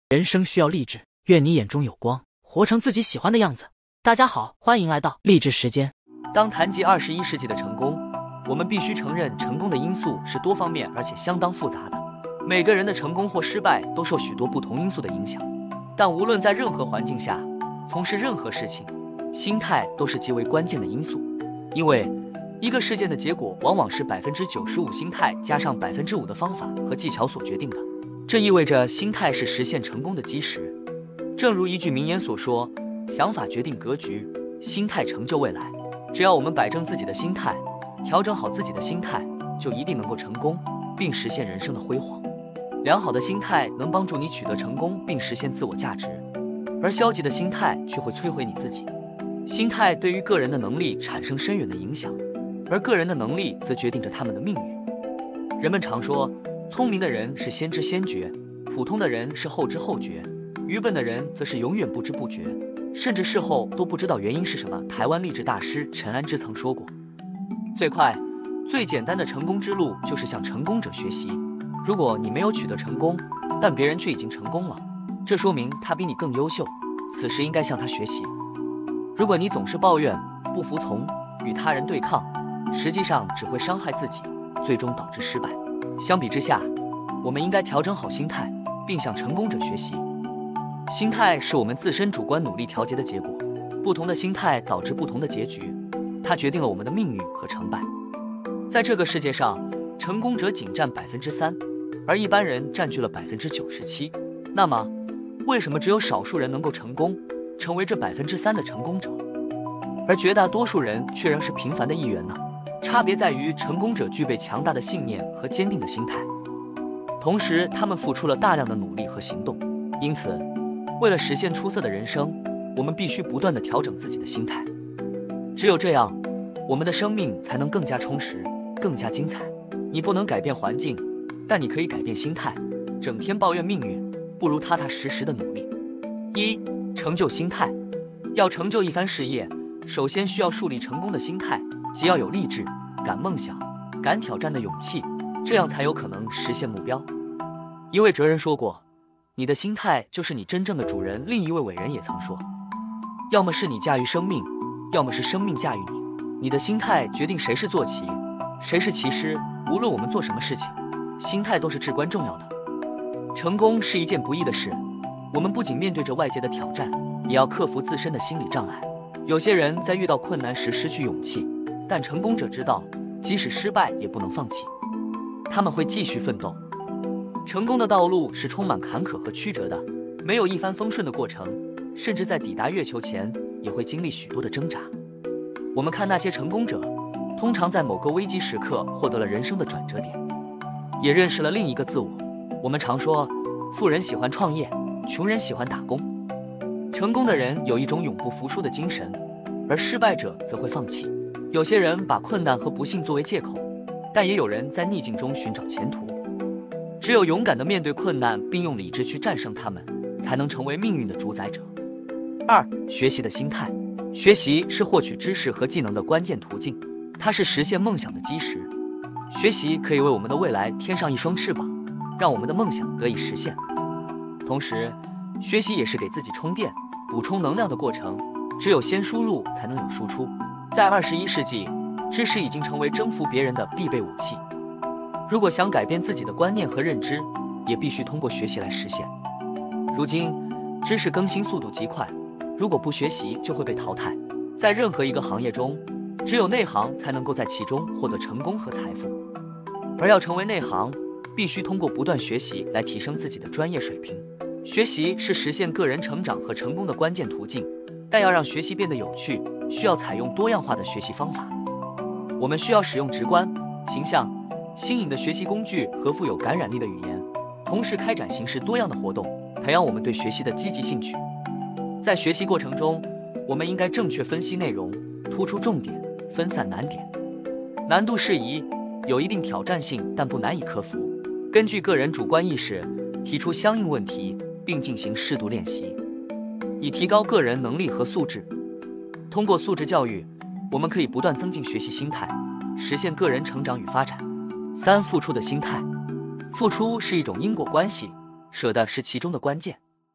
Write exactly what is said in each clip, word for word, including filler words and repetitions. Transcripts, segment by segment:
人生需要励志，愿你眼中有光，活成自己喜欢的样子。大家好，欢迎来到励志时间。 当谈及二十一世纪的成功，我们必须承认，成功的因素是多方面而且相当复杂的。每个人的成功或失败都受许多不同因素的影响，但无论在任何环境下从事任何事情，心态都是极为关键的因素。因为一个事件的结果往往是百分之九十五心态加上百分之五的方法和技巧所决定的。这意味着心态是实现成功的基石。正如一句名言所说，想法决定格局，心态成就未来。只要我们摆正自己的心态，调整好自己的心态，就一定能够成功，并实现人生的辉煌。良好的心态能帮助你取得成功并实现自我价值，而消极的心态却会摧毁你自己。心态对于个人的能力产生深远的影响，而个人的能力则决定着他们的命运。人们常说，聪明的人是先知先觉，普通的人是后知后觉，愚笨的人则是永远不知不觉，甚至事后都不知道原因是什么。台湾励志大师陈安之曾说过，最快最简单的成功之路就是向成功者学习。如果你没有取得成功，但别人却已经成功了，这说明他比你更优秀，此时应该向他学习。如果你总是抱怨、不服从、与他人对抗，实际上只会伤害自己，最终导致失败。相比之下，我们应该调整好心态，并向成功者学习。心态是我们自身主观努力调节的结果，不同的心态导致不同的结局，它决定了我们的命运和成败。在这个世界上，成功者仅占百分之三，而一般人占据了百分之九十七。那么，为什么只有少数人能够成功，成为这百分之三的成功者，而绝大多数人却仍是平凡的一员呢？差别在于，成功者具备强大的信念和坚定的心态，同时他们付出了大量的努力和行动。因此，为了实现出色的人生，我们必须不断地调整自己的心态。只有这样，我们的生命才能更加充实，更加精彩。你不能改变环境，但你可以改变心态。整天抱怨命运，不如踏踏实实的努力。一、成就心态。要成就一番事业，首先需要树立成功的心态，即要有励志、敢梦想、敢挑战的勇气，这样才有可能实现目标。一位哲人说过，你的心态就是你真正的主人。另一位伟人也曾说，要么是你驾驭生命，要么是生命驾驭你。你的心态决定谁是坐骑，谁是骑师。无论我们做什么事情，心态都是至关重要的。成功是一件不易的事，我们不仅面对着外界的挑战，也要克服自身的心理障碍。有些人在遇到困难时失去勇气，但成功者知道，即使失败也不能放弃，他们会继续奋斗。成功的道路是充满坎坷和曲折的，没有一帆风顺的过程，甚至在抵达月球前也会经历许多的挣扎。我们看那些成功者，通常在某个危机时刻获得了人生的转折点，也认识了另一个自我。我们常说，富人喜欢创业，穷人喜欢打工。成功的人有一种永不服输的精神，而失败者则会放弃。有些人把困难和不幸作为借口，但也有人在逆境中寻找前途。只有勇敢地面对困难，并用理智去战胜它们，才能成为命运的主宰者。二、学习的心态。学习是获取知识和技能的关键途径，它是实现梦想的基石。学习可以为我们的未来添上一双翅膀，让我们的梦想得以实现。同时，学习也是给自己充电、补充能量的过程。只有先输入，才能有输出。在二十一世纪，知识已经成为征服别人的必备武器。如果想改变自己的观念和认知，也必须通过学习来实现。如今，知识更新速度极快，如果不学习就会被淘汰。在任何一个行业中，只有内行才能够在其中获得成功和财富。而要成为内行，必须通过不断学习来提升自己的专业水平。学习是实现个人成长和成功的关键途径，但要让学习变得有趣，需要采用多样化的学习方法。我们需要使用直观、形象、新颖的学习工具和富有感染力的语言，同时开展形式多样的活动，培养我们对学习的积极兴趣。在学习过程中，我们应该正确分析内容，突出重点，分散难点。难度适宜，有一定挑战性，但不难以克服。根据个人主观意识，提出相应问题，并进行适度练习，以提高个人能力和素质。通过素质教育，我们可以不断增进学习心态，实现个人成长与发展。三、付出的心态。付出是一种因果关系，舍得是其中的关键。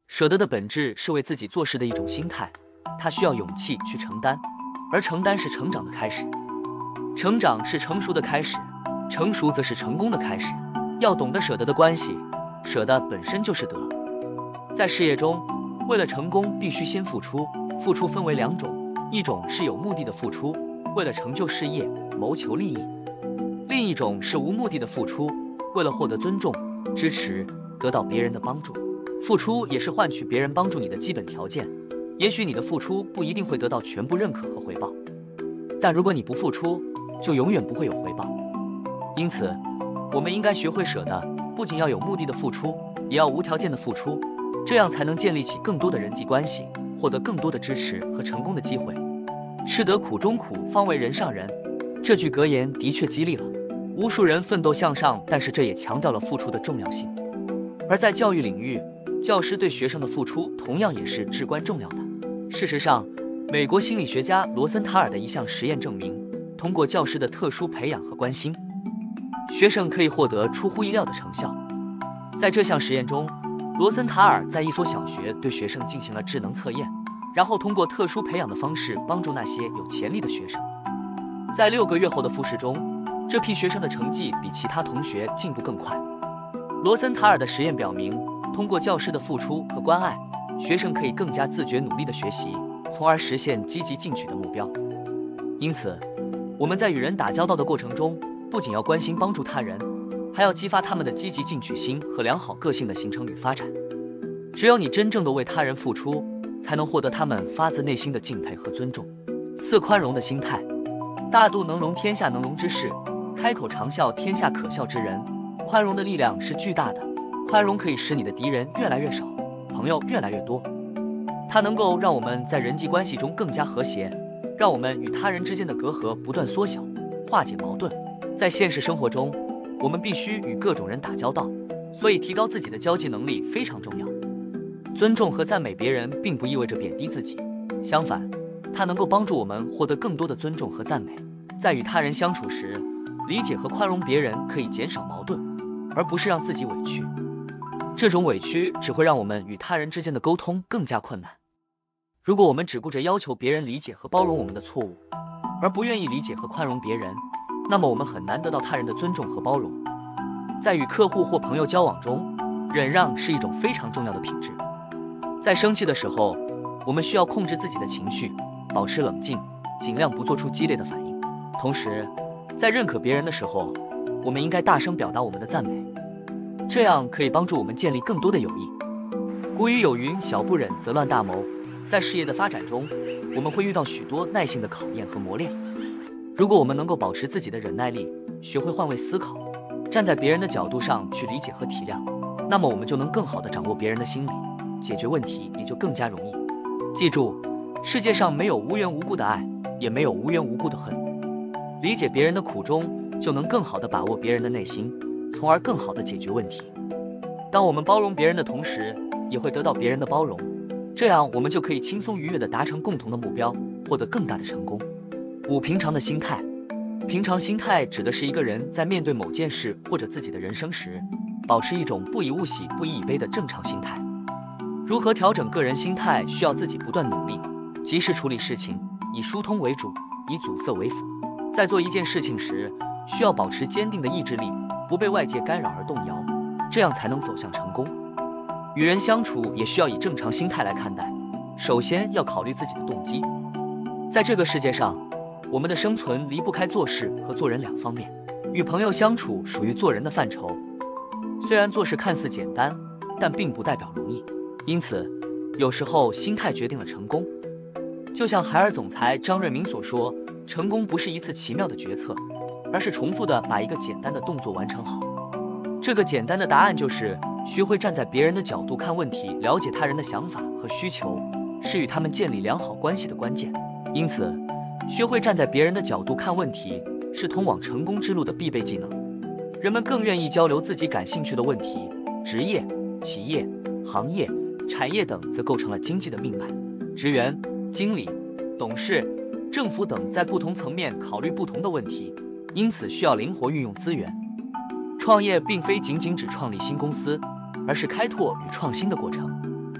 舍得的本质是为自己做事的一种心态，它需要勇气去承担，而承担是成长的开始，成长是成熟的开始，成熟则是成功的开始。要懂得舍得的关系，舍得本身就是得。在事业中，为了成功必须先付出，付出分为两种，一种是有目的的付出，为了成就事业，谋求利益；另一种是无目的的付出，为了获得尊重、支持，得到别人的帮助。付出也是换取别人帮助你的基本条件，也许你的付出不一定会得到全部认可和回报，但如果你不付出，就永远不会有回报。因此，我们应该学会舍得，不仅要有目的的付出，也要无条件的付出，这样才能建立起更多的人际关系，获得更多的支持和成功的机会。吃得苦中苦，方为人上人。这句格言的确激励了无数人奋斗向上，但是这也强调了付出的重要性。而在教育领域，教师对学生的付出同样也是至关重要的。事实上，美国心理学家罗森塔尔的一项实验证明，通过教师的特殊培养和关心，学生可以获得出乎意料的成效。在这项实验中，罗森塔尔在一所小学对学生进行了智能测验，然后通过特殊培养的方式帮助那些有潜力的学生。在六个月后的复试中，这批学生的成绩比其他同学进步更快。罗森塔尔的实验表明，通过教师的付出和关爱，学生可以更加自觉努力的学习，从而实现积极进取的目标。因此，我们在与人打交道的过程中，不仅要关心帮助他人，还要激发他们的积极进取心和良好个性的形成与发展。只有你真正的为他人付出，才能获得他们发自内心的敬佩和尊重。四、宽容的心态。大度能容天下能容之事，开口常笑天下可笑之人。宽容的力量是巨大的，宽容可以使你的敌人越来越少，朋友越来越多。它能够让我们在人际关系中更加和谐，让我们与他人之间的隔阂不断缩小，化解矛盾。在现实生活中，我们必须与各种人打交道，所以提高自己的交际能力非常重要。尊重和赞美别人并不意味着贬低自己，相反，它能够帮助我们获得更多的尊重和赞美。在与他人相处时，理解和宽容别人可以减少矛盾，而不是让自己委屈。这种委屈只会让我们与他人之间的沟通更加困难。如果我们只顾着要求别人理解和包容我们的错误，而不愿意理解和宽容别人，那么我们很难得到他人的尊重和包容。在与客户或朋友交往中，忍让是一种非常重要的品质。在生气的时候，我们需要控制自己的情绪，保持冷静，尽量不做出激烈的反应。同时，在认可别人的时候，我们应该大声表达我们的赞美，这样可以帮助我们建立更多的友谊。古语有云，小不忍则乱大谋。在事业的发展中，我们会遇到许多耐性的考验和磨练。如果我们能够保持自己的忍耐力，学会换位思考，站在别人的角度上去理解和体谅，那么我们就能更好地掌握别人的心理，解决问题也就更加容易。记住，世界上没有无缘无故的爱，也没有无缘无故的恨。理解别人的苦衷，就能更好地把握别人的内心，从而更好地解决问题。当我们包容别人的同时，也会得到别人的包容，这样我们就可以轻松愉悦地达成共同的目标，获得更大的成功。五、平常的心态。平常心态指的是一个人在面对某件事或者自己的人生时，保持一种不以物喜，不以己悲的正常心态。如何调整个人心态，需要自己不断努力，及时处理事情，以疏通为主，以阻塞为辅。在做一件事情时，需要保持坚定的意志力，不被外界干扰而动摇，这样才能走向成功。与人相处也需要以正常心态来看待，首先要考虑自己的动机。在这个世界上，我们的生存离不开做事和做人两方面。与朋友相处属于做人的范畴，虽然做事看似简单，但并不代表容易。因此，有时候心态决定了成功。就像海尔总裁张瑞敏所说，成功不是一次奇妙的决策，而是重复的把一个简单的动作完成好。这个简单的答案就是，学会站在别人的角度看问题，了解他人的想法和需求，是与他们建立良好关系的关键。因此，学会站在别人的角度看问题，是通往成功之路的必备技能。人们更愿意交流自己感兴趣的问题，职业、企业、行业、产业等则构成了经济的命脉。职员、经理、董事、政府等在不同层面考虑不同的问题，因此需要灵活运用资源。创业并非仅仅指创立新公司，而是开拓与创新的过程。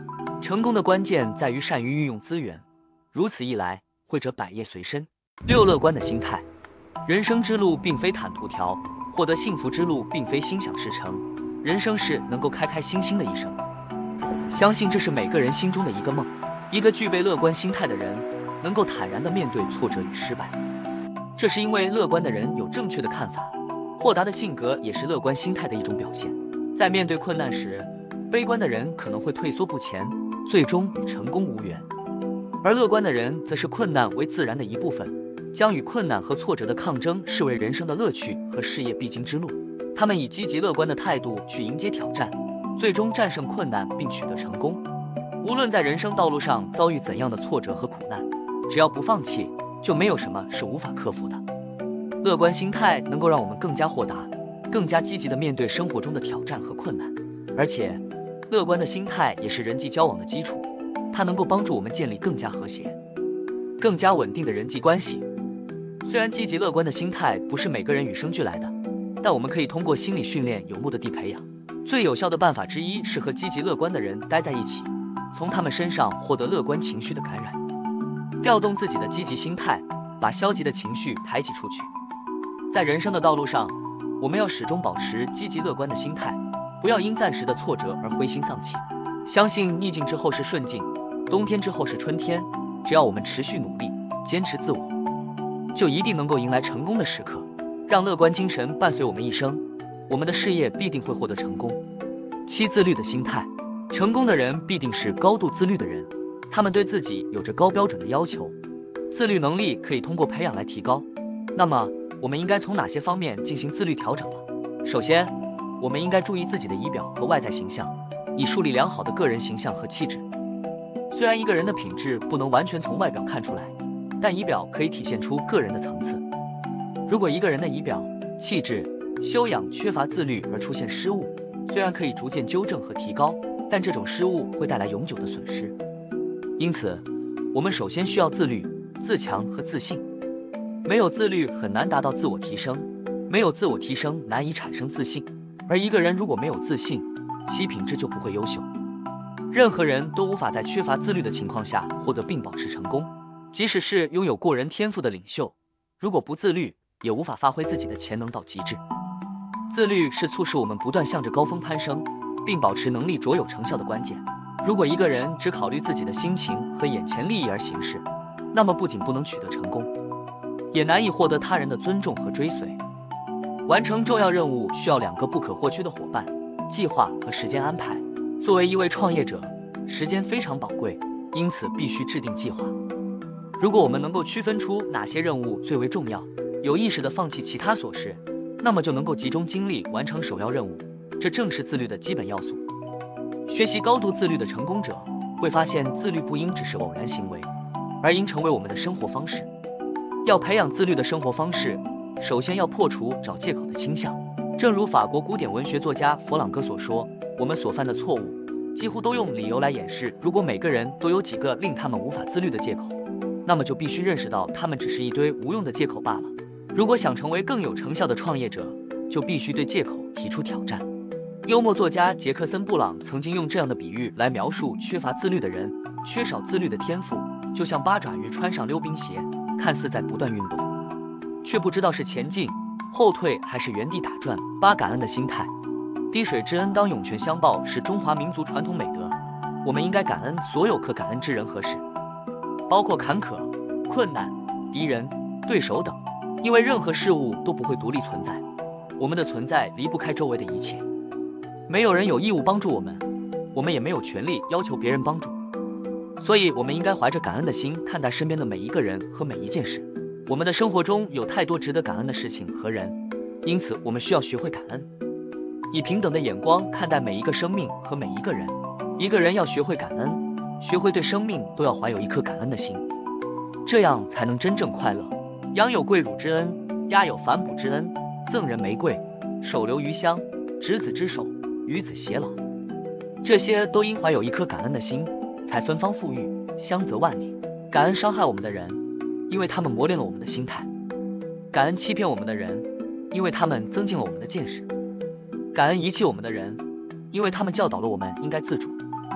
成功的关键在于善于运用资源，如此一来，会者百业随身。六、乐观的心态。人生之路并非坦途条，获得幸福之路并非心想事成，人生是能够开开心心的一生。相信这是每个人心中的一个梦。一个具备乐观心态的人，能够坦然地面对挫折与失败。这是因为乐观的人有正确的看法，豁达的性格也是乐观心态的一种表现。在面对困难时，悲观的人可能会退缩不前，最终与成功无缘；而乐观的人则是困难为自然的一部分，将与困难和挫折的抗争视为人生的乐趣和事业必经之路。他们以积极乐观的态度去迎接挑战，最终战胜困难并取得成功。无论在人生道路上遭遇怎样的挫折和苦难，只要不放弃，就没有什么是无法克服的。乐观心态能够让我们更加豁达，更加积极地面对生活中的挑战和困难。而且，乐观的心态也是人际交往的基础，它能够帮助我们建立更加和谐、更加稳定的人际关系。虽然积极乐观的心态不是每个人与生俱来的，但我们可以通过心理训练有目的地培养。最有效的办法之一是和积极乐观的人待在一起，从他们身上获得乐观情绪的感染，调动自己的积极心态，把消极的情绪排挤出去。在人生的道路上，我们要始终保持积极乐观的心态，不要因暂时的挫折而灰心丧气。相信逆境之后是顺境，冬天之后是春天。只要我们持续努力，坚持自我，就一定能够迎来成功的时刻。让乐观精神伴随我们一生，我们的事业必定会获得成功。七、自律的心态。成功的人必定是高度自律的人，他们对自己有着高标准的要求，自律能力可以通过培养来提高。那么，我们应该从哪些方面进行自律调整呢？首先，我们应该注意自己的仪表和外在形象，以树立良好的个人形象和气质。虽然一个人的品质不能完全从外表看出来，但仪表可以体现出个人的层次。如果一个人的仪表、气质、修养缺乏自律而出现失误，虽然可以逐渐纠正和提高，但这种失误会带来永久的损失。因此，我们首先需要自律、自强和自信。没有自律很难达到自我提升，没有自我提升难以产生自信。而一个人如果没有自信，其品质就不会优秀。任何人都无法在缺乏自律的情况下获得并保持成功，即使是拥有过人天赋的领袖，如果不自律，也无法发挥自己的潜能到极致。自律是促使我们不断向着高峰攀升，并保持能力卓有成效的关键。如果一个人只考虑自己的心情和眼前利益而行事，那么不仅不能取得成功，也难以获得他人的尊重和追随。完成重要任务需要两个不可或缺的伙伴：计划和时间安排。作为一位创业者，时间非常宝贵，因此必须制定计划。如果我们能够区分出哪些任务最为重要，有意识地放弃其他琐事，那么就能够集中精力完成首要任务。这正是自律的基本要素。学习高度自律的成功者会发现，自律不应只是偶然行为，而应成为我们的生活方式。要培养自律的生活方式，首先要破除找借口的倾向。正如法国古典文学作家佛朗哥所说，我们所犯的错误几乎都用理由来掩饰。如果每个人都有几个令他们无法自律的借口，那么就必须认识到他们只是一堆无用的借口罢了。如果想成为更有成效的创业者，就必须对借口提出挑战。幽默作家杰克森·布朗曾经用这样的比喻来描述缺乏自律的人：缺少自律的天赋，就像八爪鱼穿上溜冰鞋，看似在不断运动，却不知道是前进、后退还是原地打转。八、感恩的心态。滴水之恩当涌泉相报是中华民族传统美德，我们应该感恩所有可感恩之人和事，包括坎坷、困难、敌人、对手等，因为任何事物都不会独立存在，我们的存在离不开周围的一切。没有人有义务帮助我们，我们也没有权利要求别人帮助，所以我们应该怀着感恩的心看待身边的每一个人和每一件事。我们的生活中有太多值得感恩的事情和人，因此我们需要学会感恩，以平等的眼光看待每一个生命和每一个人。一个人要学会感恩，学会对生命都要怀有一颗感恩的心，这样才能真正快乐。羊有跪乳之恩，鸦有反哺之恩，赠人玫瑰，手留余香，执子之手，与子偕老。这些都应怀有一颗感恩的心，才芬芳馥郁，香泽万里。感恩伤害我们的人，因为他们磨练了我们的心态；感恩欺骗我们的人，因为他们增进了我们的见识；感恩遗弃我们的人，因为他们教导了我们应该自主；感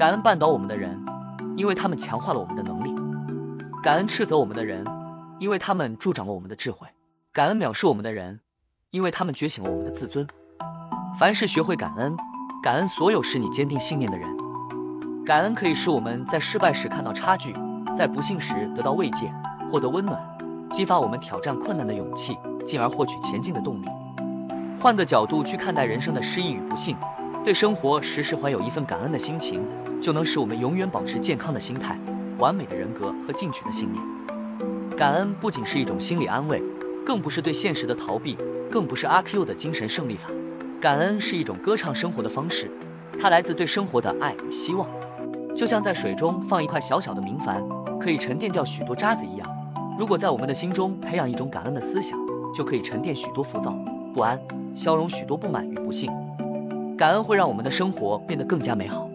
感恩绊倒我们的人，因为他们强化了我们的能力；感恩斥责我们的人，因为他们助长了我们的智慧；感恩藐视我们的人，因为他们觉醒了我们的自尊。凡是学会感恩，感恩所有使你坚定信念的人。感恩可以使我们在失败时看到差距，在不幸时得到慰藉，获得温暖，激发我们挑战困难的勇气，进而获取前进的动力。换个角度去看待人生的失意与不幸，对生活时时怀有一份感恩的心情，就能使我们永远保持健康的心态、完美的人格和进取的信念。感恩不仅是一种心理安慰，更不是对现实的逃避，更不是阿 Q 的精神胜利法。感恩是一种歌唱生活的方式，它来自对生活的爱与希望。就像在水中放一块小小的明矾，可以沉淀掉许多渣子一样，如果在我们的心中培养一种感恩的思想，就可以沉淀许多浮躁、不安，消融许多不满与不幸。感恩会让我们的生活变得更加美好。